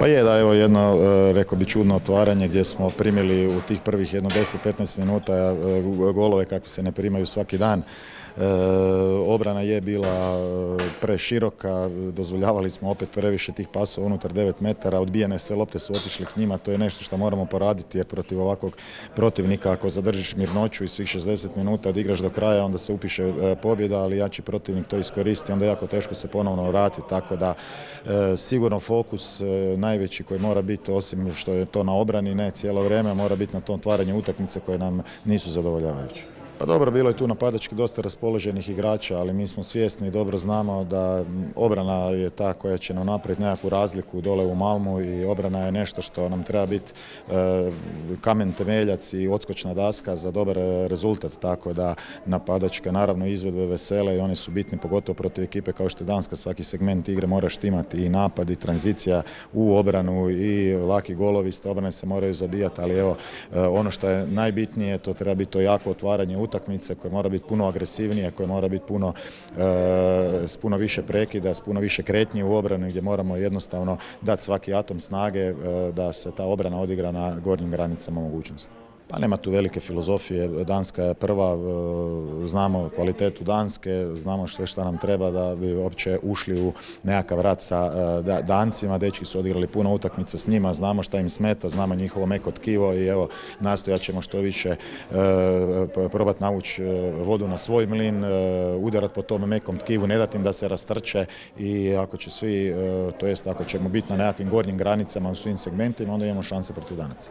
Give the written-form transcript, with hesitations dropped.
Pa je da, evo jedno, rekao bi, čudno otvaranje gdje smo primili u tih prvih jedno 10-15 minuta golove kakvi se ne primaju svaki dan. Obrana je bila preširoka, dozvoljavali smo opet previše tih pasova unutar 9 metara, odbijene sve lopte su otišli k njima, to je nešto što moramo poraditi jer protiv ovakvog protivnika ako zadržiš mirnoću i svih 60 minuta odigraš do kraja, onda se upiše pobjeda, ali jači protivnik to iskoristi, onda je jako teško se ponovno vratiti, tako da sigurno fokus najveći koji mora biti, osim što je to na obrani, ne cijelo vrijeme, mora biti na tom otvaranju utakmice koje nam nisu zadovoljavajuće. Pa dobro, bilo je tu napadački dosta raspoloženih igrača, ali mi smo svjesni i dobro znamo da obrana je ta koja će nam napraviti nekakvu razliku dole u Malmu i obrana je nešto što nam treba biti kamen temeljac i odskočna daska za dobar rezultat, tako da napadačke naravno izvedbe vesele i one su bitne pogotovo protiv ekipe kao što je Danska, svaki segment igre mora štimati i napad i tranzicija u obranu i laki golovi iz te obrane se moraju zabijati, ali evo ono što je najbitnije to treba biti to jako otvaranje utakmice koje mora biti puno agresivnije, koje mora biti s puno više prekida, s puno više kretnji u obrani gdje moramo jednostavno dati svaki atom snage da se ta obrana odigra na gornjim granicama mogućnosti. Pa nema tu velike filozofije, Danska je prva, znamo kvalitetu Danske, znamo sve što nam treba da bi uopće ušli u nekakav rat sa Dancima, dečki su odigrali puno utakmica s njima, znamo šta im smeta, znamo njihovo meko tkivo i evo nastojat ćemo što više probati navući vodu na svoj mlin, udarat po tom mekom tkivu, ne dati im da se rastrče i ako će svi, to jest ako ćemo biti na nekakvim gornjim granicama u svim segmentima, onda imamo šanse protiv Danaca.